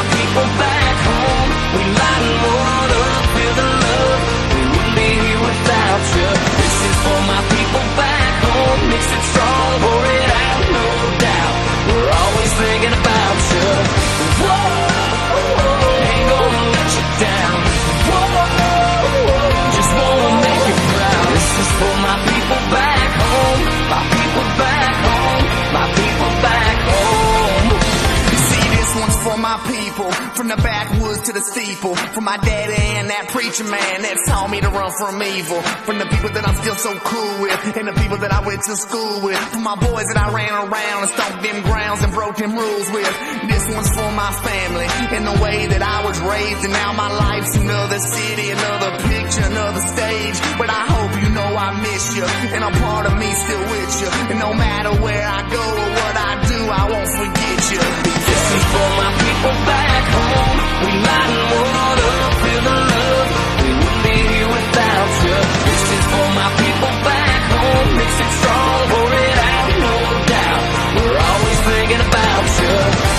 my people back home. We lighten wood up, feel the love. We wouldn't be here without you. This is for my people back home. Mix it strong, pour it out, no doubt. We're always thinking about you. Whoa, ain't gonna let you down. Whoa, just wanna make you proud. This is for my people back home. My people back home. My people back home. See, this one's for my people, from the backwoods to the steeple, from my daddy and that preacher man that taught me to run from evil, from the people that I'm still so cool with, and the people that I went to school with, from my boys that I ran around and stomped them grounds and broke them rules with. This one's for my family, in the way that I was raised, and now my life's another city, another picture, another stage. But I hope you know I miss you, and a part of me still with you, and no matter where I go or what I do, I won't forget you. This is for my people back home. We lighten wood up, feel the love. We wouldn't be here without you. This is for my people back home. Mix it strong, pour it out, no doubt. We're always thinking about you.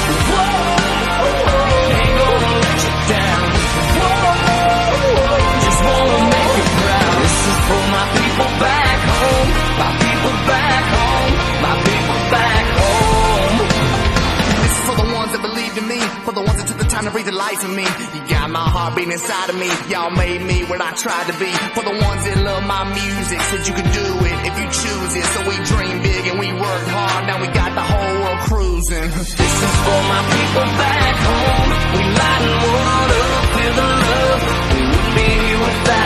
Whoa, ain't gonna let you down. Whoa, just wanna make you proud. This is for my people back home. My people back home. My people back home. This is for the ones that believed in me, for the ones that took the time to breathe the life in me. You got my heart beating inside of me. Y'all made me what I tried to be. For the ones that love my music, said you could do it if you choose it. So we dream big and we worked hard. Now we got the whole world cruising. This is for my people back home. We lighten wood up, feel the love. We wouldn't be here without